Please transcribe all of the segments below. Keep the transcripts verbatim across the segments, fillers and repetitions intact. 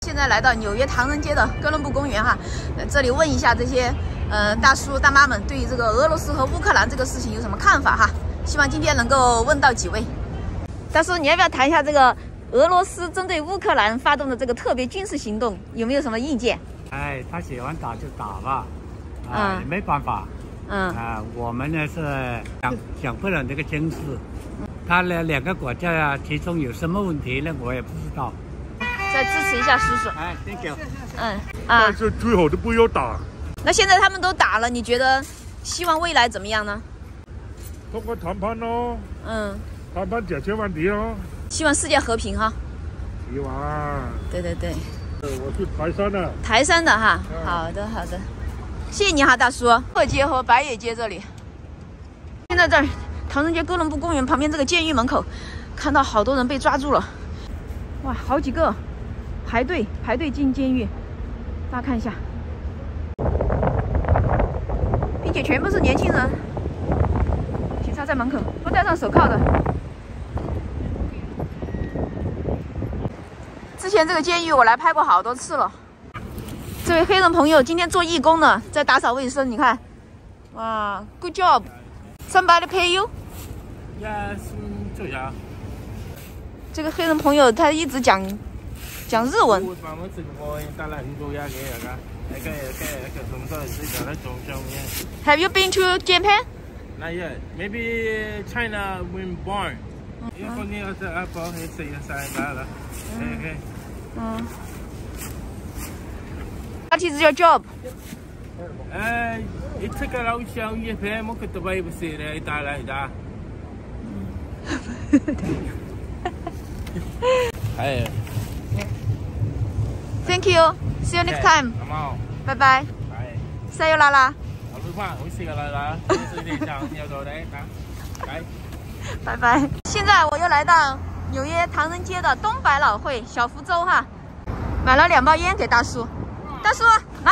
现在来到纽约唐人街的哥伦布公园哈，呃，这里问一下这些呃大叔大妈们对于这个俄罗斯和乌克兰这个事情有什么看法哈？希望今天能够问到几位。大叔，你要不要谈一下这个俄罗斯针对乌克兰发动的这个特别军事行动，有没有什么意见？ 哎，他喜欢打就打吧，啊，嗯、没办法。嗯啊，我们呢是讲讲不了这个军事，他呢两个国家啊，其中有什么问题呢？我也不知道。 再支持一下叔叔。 哎 ，thank you。 嗯啊， 但是最好都不要打。 那现在他们都打了，你觉得希望未来怎么样呢？ 通过谈判咯。嗯。谈判解决问题咯。 希望世界和平哈。 希望。 对对对。 我是台山的。 台山的哈，嗯、好的好的。谢谢你哈，大叔。鹤街和白野街这里，现在在唐人街哥伦布公园旁边这个监狱门口，看到好多人被抓住了，哇，好几个排队排队进监狱，大家看一下，并且全部是年轻人，警察在门口，不戴上手铐的。之前这个监狱我来拍过好多次了。这位黑人朋友今天做义工呢，在打扫卫生。你看，哇 ，Good job. Somebody pay you? Yes, 这样。 这个黑人朋友他一直讲讲日文。Have you been to Japan? Not yet. Maybe China when born. You can need the apple. You see inside that. Okay. 嗯。What is your job? Uh, it took a lot of time to pay. Mo kung tabay ba sila itala ida? Hey. Thank you. See you next time. Bye bye. Sayonara. 拜拜。现在我又来到纽约唐人街的东百老汇小福州哈，买了两包烟给大叔。大叔，来！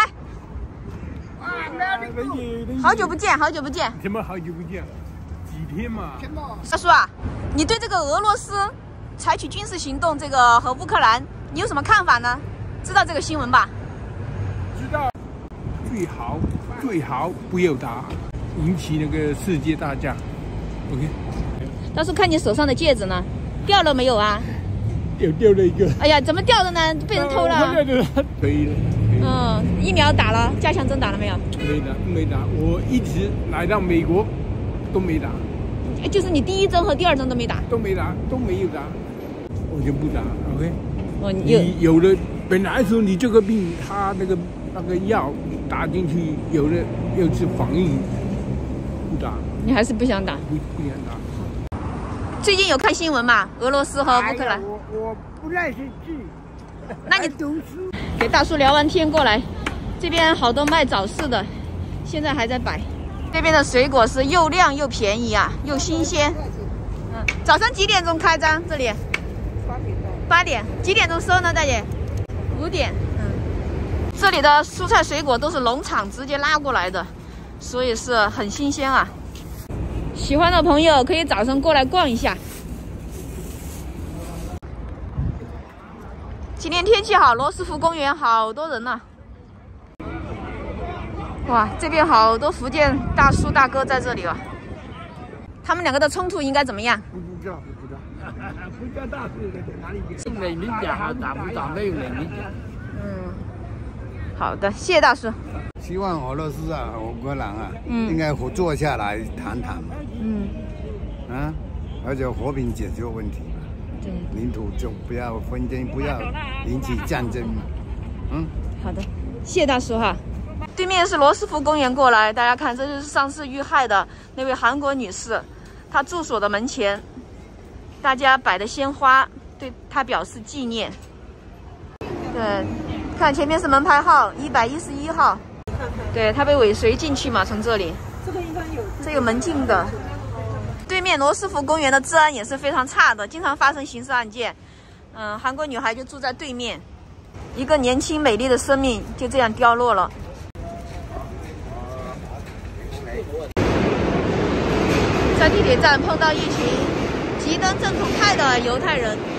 好久不见，好久不见。 什么好久不见？几天嘛？ 大叔啊，你对这个俄罗斯采取军事行动，这个和乌克兰，你有什么看法呢？知道这个新闻吧？ 知道。最好最好不要打，引起那个世界大战。OK。 大叔，看你手上的戒指呢，掉了没有啊？ 掉掉了一个。 哎呀，怎么掉的呢？被人偷了。 可以了。 嗯，疫苗打了，加强针打了没有？ 没打，没打。我一直来到美国都没打。 就是你第一针和第二针都没打？ 都没打，都没有打，我就不打。OK。 哦，你有有的本来说你这个病，他那个那个药打进去，有的又是反应，不打。 你还是不想打？ 不不想打。 最近有看新闻吗？俄罗斯和乌克兰。 哎、我我不认识字。 那你给大叔聊完天过来，这边好多卖早市的，现在还在摆。这边的水果是又亮又便宜啊，又新鲜。嗯，早上几点钟开张？这里？八点。八点。几点钟收呢，大姐？五点。嗯。这里的蔬菜水果都是农场直接拉过来的，所以是很新鲜啊。喜欢的朋友可以早上过来逛一下。今天天气好，罗斯福公园好多人呢、啊。哇，这边好多福建大叔大哥在这里了。他们两个的冲突应该怎么样？ 不知道，不知道。福建大叔在哪里？ 用人民讲哈，打不打没有人民讲。 嗯，好的，谢谢大叔。 希望俄罗斯啊、乌克兰啊，嗯、应该合作下来谈谈嘛。嗯。啊，而且和平解决问题嘛。对。领土就不要纷争，不要引起战争嘛。嗯。好的， 谢谢大叔哈。对面是罗斯福公园过来，大家看，这就是上次遇害的那位韩国女士，她住所的门前，大家摆的鲜花，对她表示纪念。对，看前面是门牌号一百一十一号。对，他被尾随进去嘛，从这里。这个应该有。这有门禁的。对面罗斯福公园的治安也是非常差的，经常发生刑事案件。嗯，韩国女孩就住在对面，一个年轻美丽的生命就这样凋落了。在地铁站碰到一群极端正统派的犹太人。